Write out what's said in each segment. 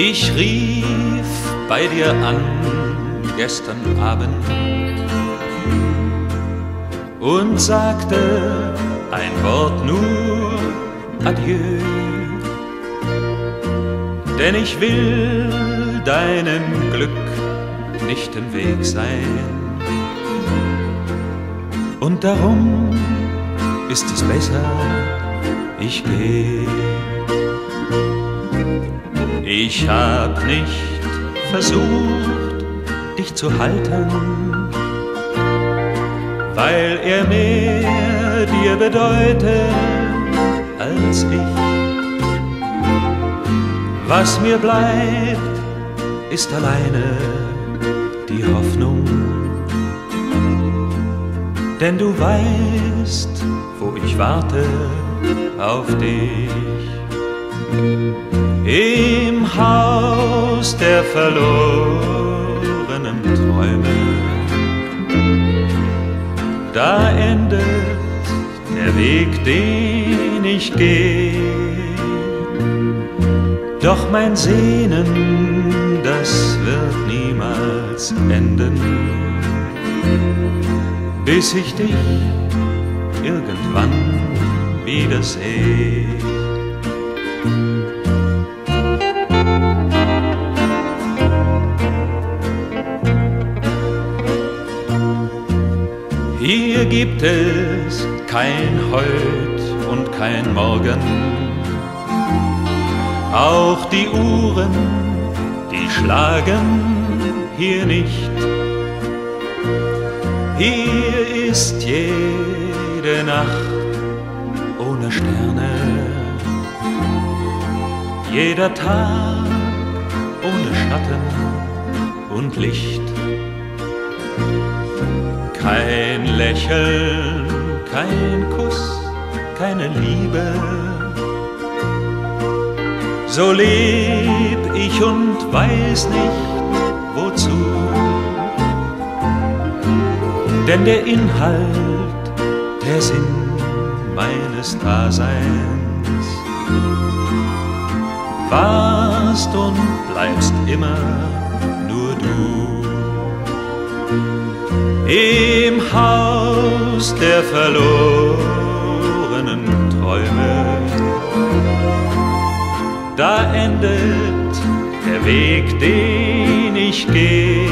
Ich rief bei dir an gestern Abend und sagte ein Wort nur, Adieu. Denn ich will deinem Glück nicht im Weg sein. Und darum ist es besser, ich geh. Ich hab nicht versucht, dich zu halten, weil er mehr dir bedeutet als ich. Was mir bleibt, ist alleine die Hoffnung, denn du weißt, wo ich warte auf dich. Im Haus der verlorenen Träume, da endet der Weg, den ich geh. Doch mein Sehnen, das wird niemals enden, bis ich dich irgendwann wiederseh. Hier gibt es kein Heut und kein Morgen. Auch die Uhren, die schlagen hier nicht. Hier ist jede Nacht ohne Sterne, jeder Tag ohne Schatten und Licht. Kein Lächeln, kein Kuss, keine Liebe. So leb ich und weiß nicht wozu. Denn der Inhalt, der Sinn meines Daseins, warst und bleibst immer nur du. Im Haus der verlorenen Träume, da endet der Weg, den ich geh.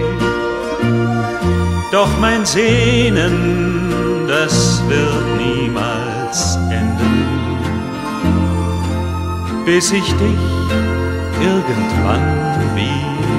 Doch mein Sehnen, das wird niemals enden, bis ich dich irgendwann wieder